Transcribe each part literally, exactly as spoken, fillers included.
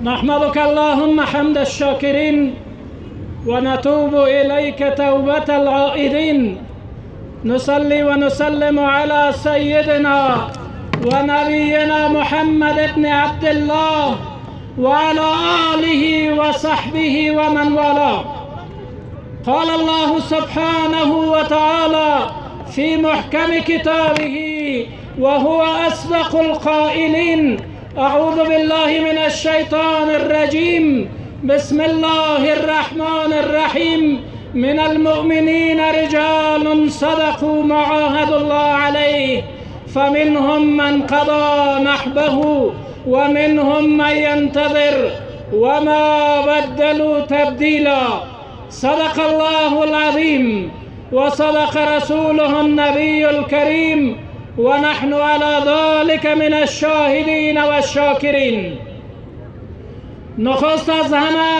نحمدك اللهم حمد الشاكرين ونتوب إليك توبة العائدين. نصلي ونسلم على سيدنا ونبينا محمد بن عبد الله وعلى آله وصحبه ومن والاه. قال الله سبحانه وتعالى في محكم كتابه وهو أصدق القائلين: أعوذ بالله من الشيطان الرجيم. بسم الله الرحمن الرحيم. من المؤمنين رجال صدقوا ما عاهدوا الله عليه فمنهم من قضى نحبه ومنهم من ينتظر وما بدلوا تبديلا. صدق الله العظيم وصدق رسوله النبي الكريم ونحن على ذلك من الشاهدين والشاکرین. نخست از همه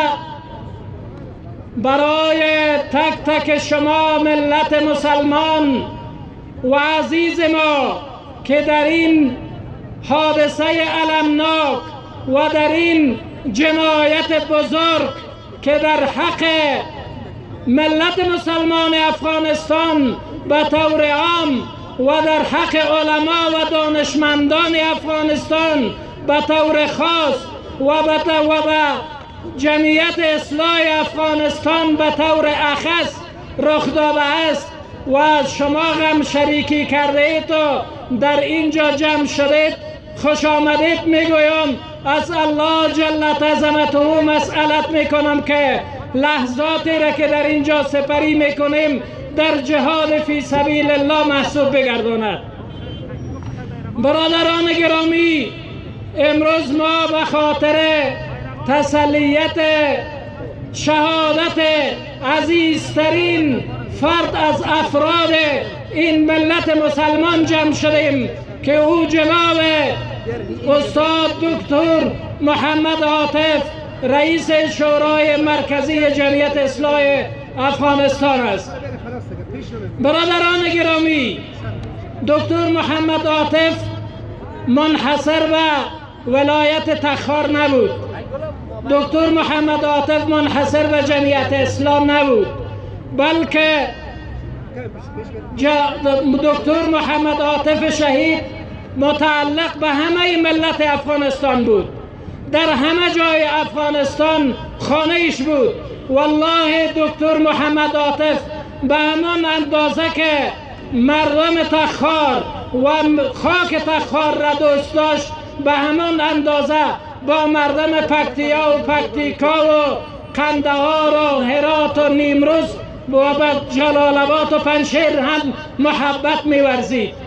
برای تک تک شما ملت مسلمان و عزیز ما که در این حادثه المناک و در این جنایت بزرگ که در حق ملت مسلمان افغانستان به طور عام و در حق علما و دانشمندان افغانستان به طور خاص و به جمعیت اصلاح افغانستان به طور اخص رخ داده است و از شما هم شریکی کرده اید و در اینجا جمع شدید، خوش آمدید میگویم. از الله جل عظمته مسئلت میکنم که لحظاتی را که در اینجا سپری میکنیم در جهاد فی سبیل الله محسوب بگرداند. برادران گرامی، امروز ما به خاطر تسلیت شهادت عزیزترین فرد از افراد این ملت مسلمان جمع شدیم که او جناب استاد دکتر محمد عاطف رئیس شورای مرکزی جمعیت اصلاح افغانستان است. برادران گرامی، دکتر محمد عاطف منحصر به ولایت تخار نبود. دکتر محمد عاطف منحصر به جمعیت اسلام نبود، بلکه دکتر محمد عاطف شهید متعلق به همه ملت افغانستان بود. در همه جای افغانستان خانه‌اش بود. والله دکتر محمد عاطف به همان اندازه که مردم تخار و خاک تخار را دوست داشت، به همان اندازه با مردم پکتیا و پکتیکا و قندهار و هرات و نیمروز و جلال آباد و پنجشیر هم محبت می‌ورزید.